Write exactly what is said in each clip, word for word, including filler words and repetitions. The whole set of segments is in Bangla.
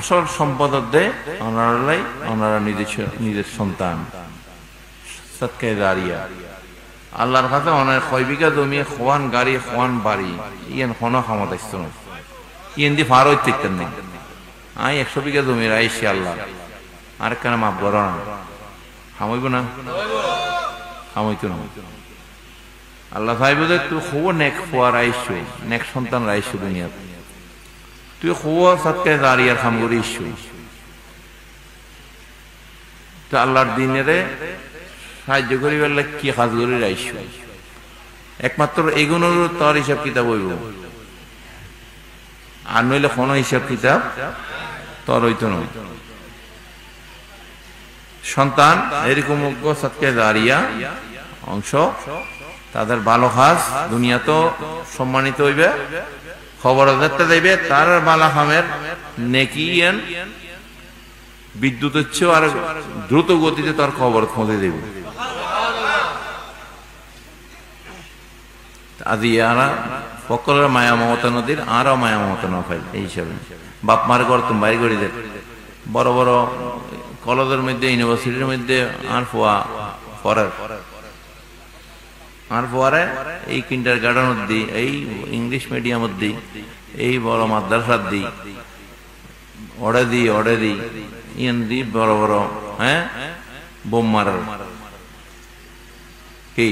আসল সম্পদ দে ওনারাই ওনারা নিজের নিজের সন্তান সৎকায়ে জারিয়া আল্লাহর কাছে অনেক কয় বিঘা জমি খোয়ান গাড়ি খোয়ান বাড়ি ইয়ান কোনো ক্ষমতা আসতো না ইয়ান দি ফার হইতে নেই আই একশো বিঘা জমি রাইছি আল্লাহ আর কেন মাপ করো না খামাইব না খামাইতো না আল্লাহ সাহেব তুই খুব নেক খোয়া রাইছো নেক সন্তান রাইছো দুনিয়াতে তুই খুব সৎকায়ে জারিয়ার কাম করিস তো আল্লাহর দিনেরে সাহায্য করি বললে কি কাজ করে রাইস একমাত্র এগুলোর তোর হিসাব কিতাব হইব আর নইলে কোনো হিসাব কিতাব তোর হইতো না সন্তান এরকম সৎকায়ে জারিয়া অংশ তাদের ভালো কাজ দুনিয়া তো সম্মানিত হইবে খবর দেখতে যাইবে তার বালা খামের নেকিয়ান বিদ্যুতের চেয়েও আর দ্রুত গতিতে তার খবর খোঁজে দেবে আজি আরা সকলের মায়া মমতা নদীর আরো মায়া মমতা না পাই এই হিসাবে বাপ মার ঘর তুমি বাইরে করে দেখ বড় বড় কলেজের মধ্যে ইউনিভার্সিটির মধ্যে আর ফোয়া পড়ার আর পরে এই কিন্ডার গার্ডেন দি এই ইংলিশ মিডিয়াম দি এই বড় মাদ্রাসা দি অড়ে দি অড়ে দি ইয়ান দি বড় বড় হ্যাঁ বোম মারার কি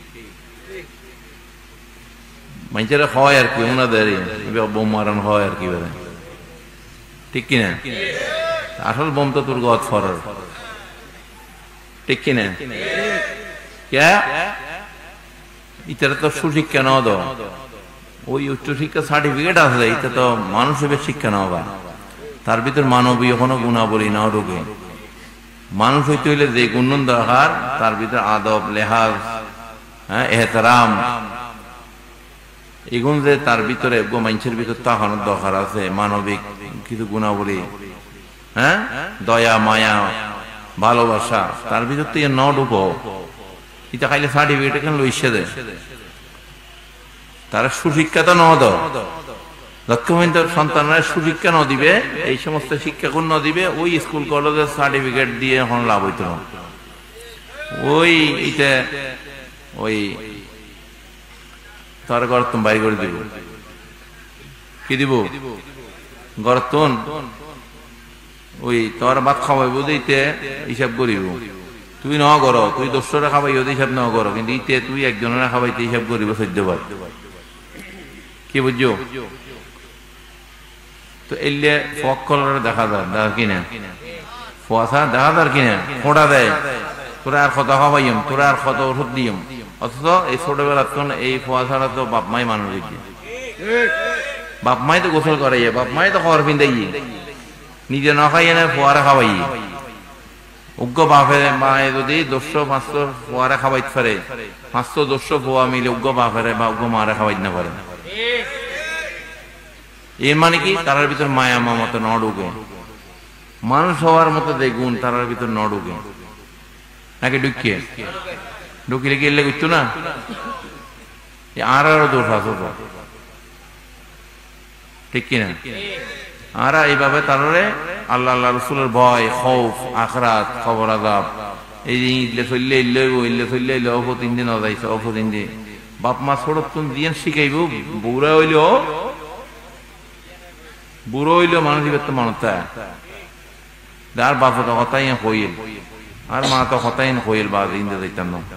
মানুষেরা হয় আর কি ওনাদের বোম মারান হয় আর কি বলে ঠিক কিনা আসল বোম তো তোর গদ ফরার ঠিক কিনা কে ইতারা তো সুশিক্ষা নাও দাও ওই উচ্চশিক্ষা সার্টিফিকেট আছে এটা তো মানুষের শিক্ষা নাও বা তার ভিতর মানবীয় কোনো গুণাবলী নাও ঢুকে মানুষ হইতে হইলে যে গুণ দরকার তার ভিতর আদব লেহাজ হ্যাঁ এহতারাম এগুন যে তার ভিতরে মানুষের ভিতর তাকানোর দরকার আছে মানবিক কিছু গুণাবলী হ্যাঁ দয়া মায়া ভালোবাসা তার ভিতর তো নাও ঢুকো এটা খাইলে সার্টিফিকেট এখানে লইসে দেয় তারা সুশিক্ষা তো ন দাও লক্ষ্যমিত সন্তানরা সুশিক্ষা ন দিবে এই সমস্ত শিক্ষাগুণ ন দিবে ওই স্কুল কলেজের সার্টিফিকেট দিয়ে এখন লাভ হইত না ওই এটা ওই তার গর্তন বাইর করে দিব কি দিব গর্তন ওই তোর ভাত খাওয়াই বুঝিতে হিসাব করিব তুই ন কর তুই দশটা খাবাই ওদের হিসাব ন করো কিন্তু ইতে তুই একজনের খাবাইতে হিসাব করিব চোদ্দ বার কি বুঝছো তো এলে ফক কলার দেখা যায় দেখা কিনা ফুয়াশা দেখা যায় কিনা ফোটা দেয় তোরা আর কত খাবাইম তোরা আর কত ওষুধ দিম অথচ এই ছোটবেলা তখন এই ফুয়াশাটা তো বাপ মাই মানুষ বাপ মাই তো গোসল করে বাপ মাই তো খবর পিন্দাই নিজে না খাইয়ে না ফুয়ারা খাওয়াই উগ্র বাপের মায়ে যদি দশশো পাঁচশো ফুয়ারা খাওয়াইতে পারে পাঁচশো দশশো ফুয়া মিলে উগ্র বাপের বা উগ্র মারা খাওয়াইতে না পারে এর মানে কি তার ভিতর মায়া মমতা ন ঢুকে মানুষ হওয়ার মতো দেখুন তার ভিতর ন ঢুকে নাকি ঢুকিয়ে ঢুকিলে কি এলে বুঝছো না আর আরো দোষ আছে ঠিক কিনা আর এইভাবে তারপরে আল্লাহ আল্লাহ রসুলের ভয় খৌফ আখরাত খবর আজাব এই যে ইলে চললে ইলে ইলে চললে ইলে অফ তিন দিন অজাইছে অফ তিন দিন বাপ মা ছোট তুমি দিয়ে শিখাইব বুড়া হইলেও বুড়ো হইলেও মানুষ তো মানুষ আর বাপ তো কথাই হইল আর মা তো কথাই হইল বা ইন্দে যাইতাম না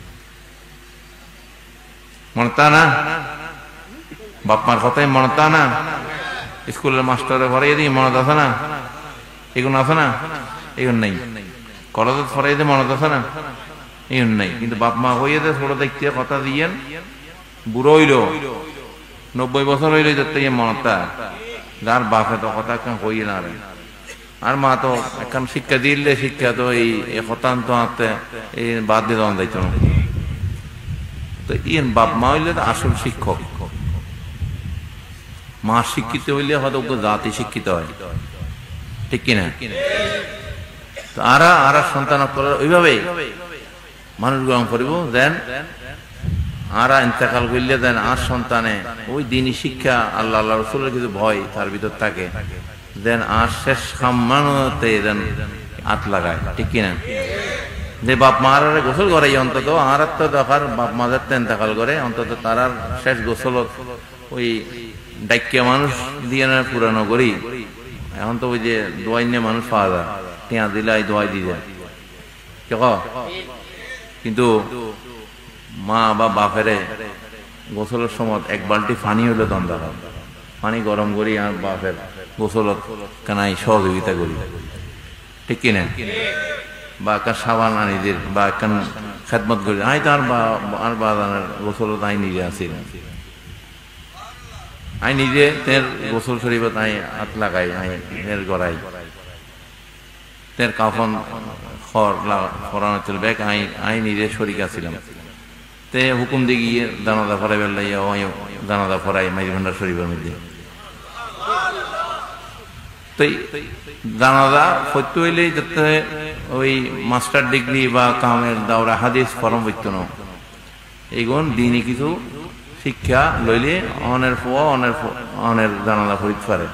মনতা না বাপ মার কথাই মনতা না স্কুলের মাস্টারে ফরাই দিই মনত আছে না এগুলো আছে না এগুলো নাই কলেজে ফরাই দিয়ে মনত আছে না এগুলো নাই কিন্তু বাপ মা হইয়ে দেয় ছোট দেখতে কথা দিয়েন বুড়ো হইল নব্বই বছর হইল দেখতে মনতা যার বাপে তো কথা কেন হই না রে আর মা তো এখন শিক্ষা দিলে শিক্ষা তো এই হতান্ত হাতে এই বাদ দিয়ে দেওয়া যাইত না তো ইয়েন বাপ মা হইলে তো আসল শিক্ষক মা শিক্ষিত হইলে হয়তো জাতি শিক্ষিত হয় ঠিক কিনা আরা আরা সন্তান ওইভাবে মানুষ গ্রহণ করিব দেন আরা ইন্তেকাল করলে দেন আর সন্তানে ওই দিনই শিক্ষা আল্লাহ আল্লাহ রসুলের কিছু ভয় তার ভিতর থাকে দেন আর শেষ খাম্মানোতে দেন হাত লাগায়, ঠিক কিনা? যে বাপ মার গোসল করে অন্তত আর তো দেখার বাপ মাদের তেন্তাকাল করে অন্তত তার শেষ গোসল ওই ডাক্যা মানুষ দিয়ে না পুরানো করি। এখন তো ওই যে দোয়াই নিয়ে মানুষ পাওয়া যায়, টিয়া দিলে দোয়াই দিয়ে যায়, কিন্তু মা বা বাপেরে গোসলের সময় এক বালতি পানি হইলে দন্দা হয়, পানি গরম করি আর বাপের গোসলত কানাই সহযোগিতা করি, ঠিক কিনা? বা একটা সাবান আনি দিন বা একটা খেদমত করি, আই তো আর আর বাজানের গোসলত আই নিজে আসি, আই নিজে তের গোসল শরীফত আই হাত লাগাই, আই এর গড়াই তের কাফন ফরানো চলবে, আই আই নিজে শরিক আছিলাম। তে হুকুম দিয়ে গিয়ে দানাদা ফরাই বেলাইয়া দানাদা ফরাই মাইজ ভান্ডার শরীফের মধ্যে। তো জানাজা সত্য হইলেই যাতে ওই মাস্টার ডিগ্রি বা কামের দাওরা হাদিস ফরম হইত না, এইগুন দিনই কিছু শিক্ষা লইলে অনের ফোয়া অনের অনের জানাজা করিতে পারে।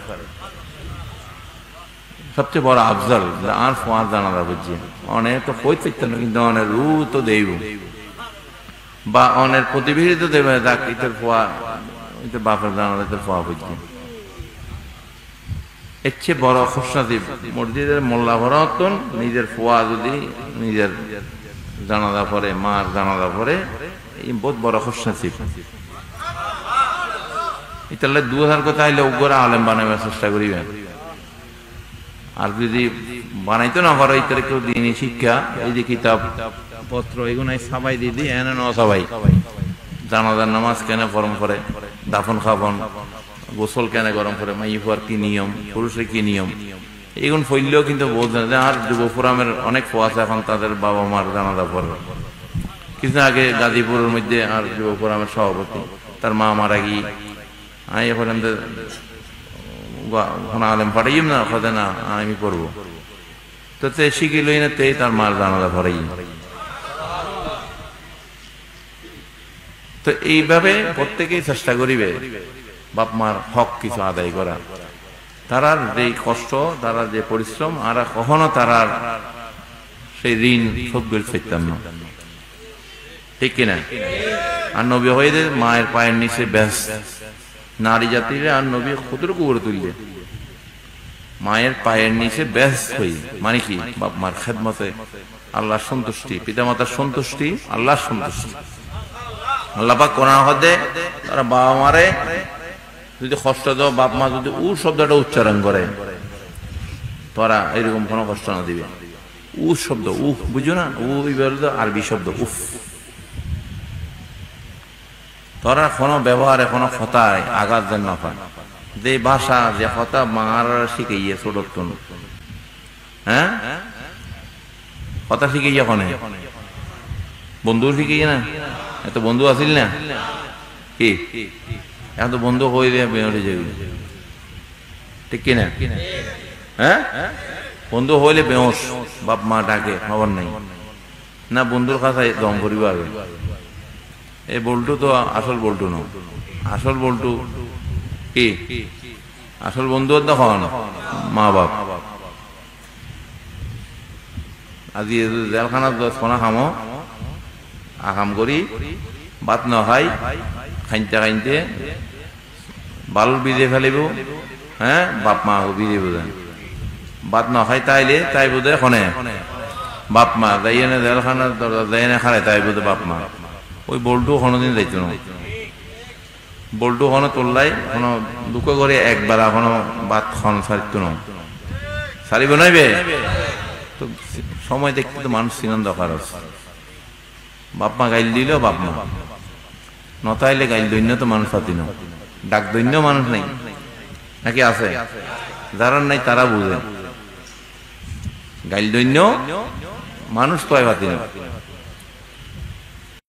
সবচেয়ে বড় আফজল আর ফোয়ার জানাজা বুঝছি, অনেক তো কইতে পারত না, কিন্তু অনের রু তো দেব বা অনের প্রতিবেশী তো দেবে, যাক ইতের ফোয়া বাপের জানাজা ইতের ফোয়া বুঝছি। এর চেয়ে বড় খুশনসিব মসজিদের মোল্লা ভরাতন নিজের ফোয়া যদি নিজের জানাজা পড়ে, মার জানাজা পড়ে, এই বহুত বড় খুশনসিব। ইতালে দু হাজার কথা আইলে উগ্র আলেম বানাবার চেষ্টা করিবেন, আর যদি বানাইতে না পারো ইতারে কেউ দিনই শিক্ষা, এই যে কিতাব পত্র এগুলো সবাই দিদি এনে ন সবাই জানাজার নামাজ কেন ফরম করে, দাফন খাবন গোসল কেন গরম করে, মাই ফুয়ার কি নিয়ম, পুরুষের কি নিয়ম, এগুলো ফইলেও কিন্তু বোঝে না। আর যুব ফোরামের অনেক ফোয়া আছে এখন তাদের বাবা মার জানাজা পড়ে। কিছুদিন আগে গাজীপুরের মধ্যে আর যুব ফোরামের সভাপতি তার মা মারা গিয়ে আমি এখন আলেম পাঠাইম না, কথা না আমি করবো, তো তে শিখি লই না, তেই তার মার জানাজা পড়াই। তো এইভাবে প্রত্যেকেই চেষ্টা করিবে বাপ মার হক কিছু আদায় করা। তারার যে কষ্ট, তারা যে পরিশ্রম, আর কখনো তারার সেই ঋণ শোধ করে ফেলতাম না, ঠিক কিনা? আর নবী হয়ে মায়ের পায়ের নিচে ব্যাস নারী জাতিরা আর নবী কতটুকু গড়ে তুললে মায়ের পায়ের নিচে ব্যাস হই, মানে কি বাপ মার খেদমতে আল্লাহর সন্তুষ্টি, পিতামাতার সন্তুষ্টি, আল্লাহর সন্তুষ্টি। আল্লাহ পাক কোরআন হদে তারা বাবা মারে যদি কষ্ট দাও, বাপ মা যদি উ শব্দটা উচ্চারণ করে, তোরা এরকম কোনো কষ্ট না দিবে। উ শব্দ উফ বুঝো না, উ আরবি শব্দ উফ। তোরা কোনো ব্যবহারে কোনো কথায় আঘাত যেন না পায়, যে ভাষা যে কথা মার শিখাইয়ে ছোট, হ্যাঁ কথা শিখাইয়া কনে বন্ধু শিখাইয়ে না, এত বন্ধু আসিল না কি, এখন তো বন্ধু হয়ে যায় বেঁড়ে যাবে, ঠিক কিনা? হ্যাঁ বন্ধু হইলে বেঁস বাপ মা ডাকে খবর নাই না, বন্ধুর কাছে দম করিব আগে। এই বল্টু তো আসল বল্টু ন, আসল বল্টু কি আসল বন্ধু তখন মা বাপ। আজি জেলখানাত দশ খানা খামো, আকাম করি বাত নখাই খাইতে খাইতে বালুর বিজে ফেলিব, হ্যাঁ বাপ মা বিজে বোঝেন, বাত নখাই তাইলে তাই বোধে খনে বাপ মা যাইয়ে না জেলখানার দরজা যাই না খারে তাই বোধে বাপ মা। ওই বল্টু কোনোদিন যাইতো না, বল্টু কোনো তোল্লাই কোনো দুঃখ করে একবার এখনো বাত খন সারিত না, সারিব নাইবে তো সময় দেখতে তো মানুষ চিনন দরকার আছে। বাপ মা গাইল দিল বাপ মা, নতাইলে গাইল দৈন্য তো মানুষ পাতি না, ডাক দৈন্য মানুষ নেই নাকি আছে? যারা নাই তারা বুঝে, গাইল দৈন্য মানুষ কয় পাতি না।